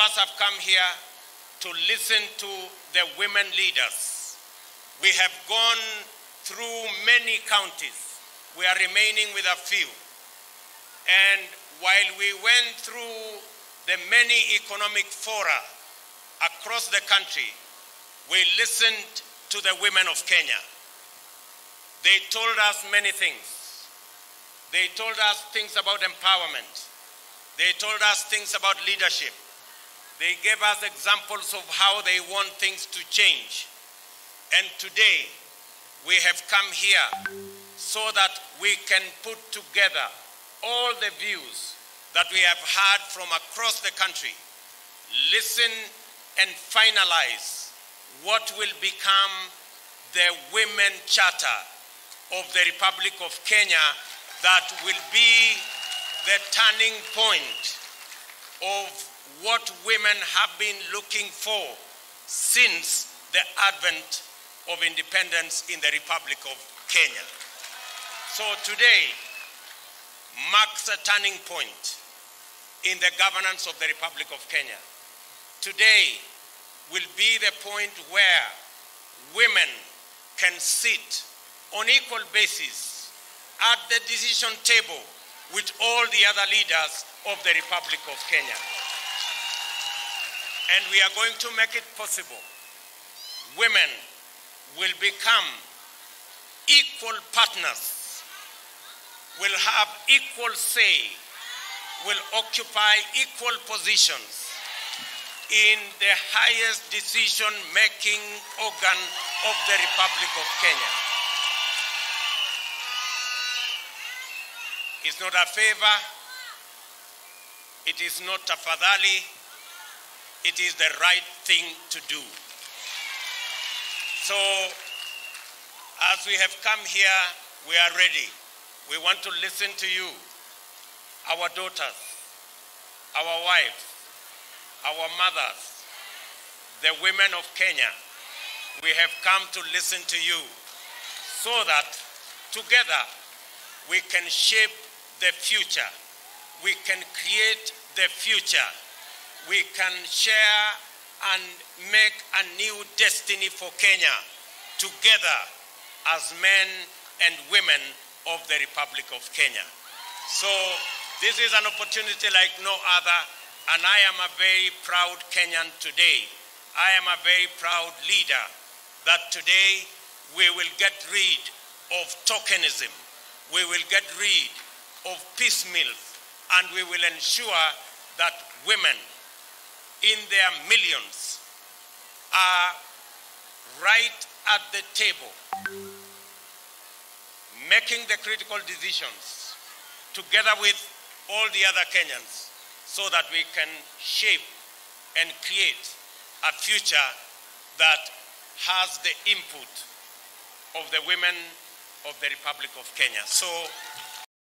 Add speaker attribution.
Speaker 1: us have come here to listen to the women leaders. We have gone through many counties. We are remaining with a few. And while we went through the many economic fora across the country, we listened to the women of Kenya. They told us many things. They told us things about empowerment. They told us things about leadership. They gave us examples of how they want things to change. And today, we have come here so that we can put together all the views that we have heard from across the country, listen and finalize what will become the Women Charter of the Republic of Kenya that will be the turning point of what women have been looking for since the advent of independence in the Republic of Kenya. So today marks a turning point in the governance of the Republic of Kenya. Today will be the point where women can sit on equal basis at the decision table with all the other leaders of the Republic of Kenya. And we are going to make it possible. Women will become equal partners, will have equal say, will occupy equal positions in the highest decision-making organ of the Republic of Kenya. It's not a favor, it is not a fadhali, it is the right thing to do. So, as we have come here, we are ready. We want to listen to you, our daughters, our wives, our mothers, the women of Kenya. We have come to listen to you so that together we can shape the future. We can create the future. We can share and make a new destiny for Kenya together as men and women of the Republic of Kenya. So this is an opportunity like no other, and I am a very proud Kenyan today. I am a very proud leader that today we will get rid of tokenism. We will get rid of piecemeal, and we will ensure that women in their millions are right at the table, making the critical decisions together with all the other Kenyans so that we can shape and create a future that has the input of the women of the Republic of Kenya. So